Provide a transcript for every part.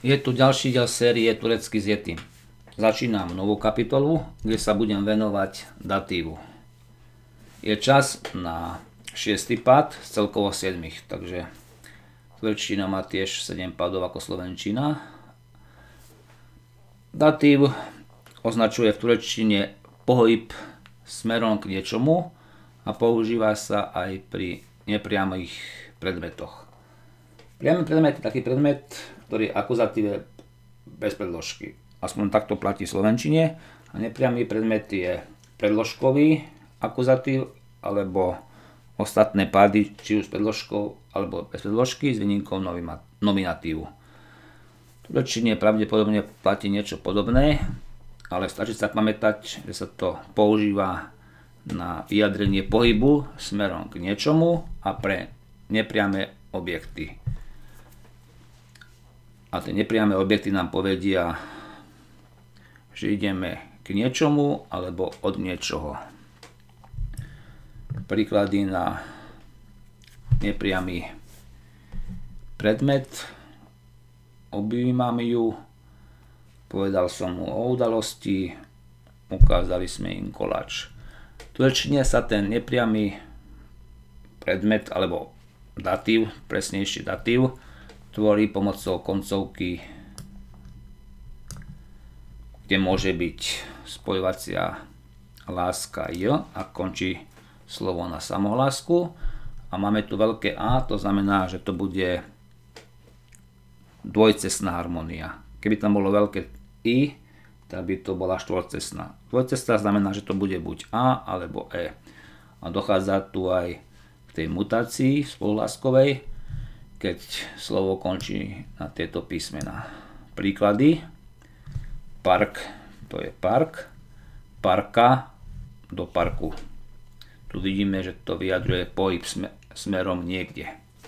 Je tu ďalší diel série Turecký s Yetim. Začínam novú kapitolu, kde sa budem venovať datívu. Je čas na 6. pád z celkovo 7, takže turečtina má tiež 7 pádov ako slovenčina. Datív označuje v turečtine pohyb smerom k niečomu a používa sa aj pri nepriamých predmetoch. Priamy predmet je taký predmet, ktorý je akuzatíve bez predložky. Aspoň takto platí v slovenčine. A nepriamy predmet je predložkový akuzatív alebo ostatné pády, či už s predložkou alebo bez predložky s výnimkou nominatívu. V turečtine pravdepodobne platí niečo podobné, ale stačí sa pamätať, že sa to používa na vyjadrenie pohybu smerom k niečomu a pre nepriame objekty. A tie nepriame objekty nám povedia, že ideme k niečomu alebo od niečoho. Príklady na nepriamy predmet. Objímam ju, povedal som mu o udalosti, ukázali sme im koláč. V turečtine sa ten nepriamy predmet alebo datív, presnejšie datív, tvorí pomocou koncovky, kde môže byť spojovacia hláska j a končí slovo na samohlásku. A máme tu veľké A, to znamená, že to bude dvojcestná harmónia. Keby tam bolo veľké I, tak by to bola štvorcestná. Dvojcestná znamená, že to bude buď A alebo E. A dochádza tu aj k tej mutácii spoluhláskovej, keď slovo končí na tieto písmená. Príklady. Park, to je park. Parka, do parku. Tu vidíme, že to vyjadruje pohyb smerom niekde.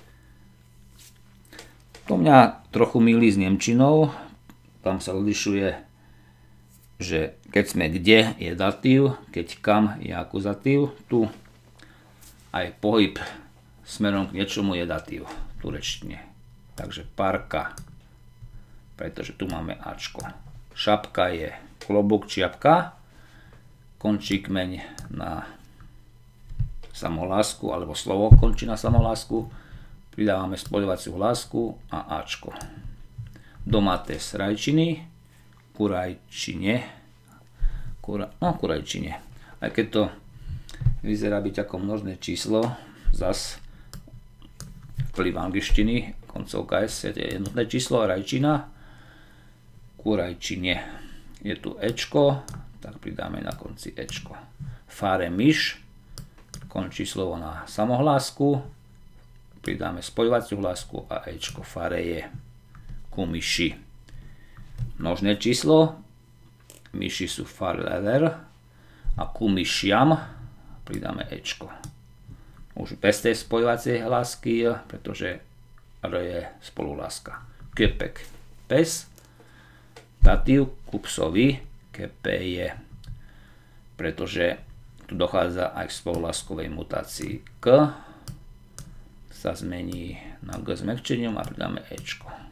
To mňa trochu mýli s nemčinou. Tam sa odlišuje, že keď sme kde je datív, keď kam je akuzatív. Tu aj pohyb smerom k niečomu je datív v turečtine. Takže parka, pretože tu máme Ačko. Šapka je klobúk, čiapka. Končí kmeň na samohlásku, alebo slovo končí na samohlásku. Pridávame spojovaciu hlásku a Ačko. Domáte z rajčiny, kurajčine. Kurajčine. Aj keď to vyzerá byť ako množné číslo, zas vplyv angličtiny, koncovka S je jednotné číslo, rajčina, kurajčine. Je tu Ečko, tak pridáme na konci Ečko. Fare myš, končí slovo na samohlásku, pridáme spojovaciu hlásku a Ečko. Fare je ku myši. Množné číslo, myši sú farler a ku myšiam pridáme Ečko. Už bez tej spojovacej hlásky, pretože R je spoluhláska. Köpek, pes. Datív ku psovi, kepe je, pretože tu dochádza aj k spoluhláskovej mutácii. K sa zmení na G s mäkčením a pridáme Ečko.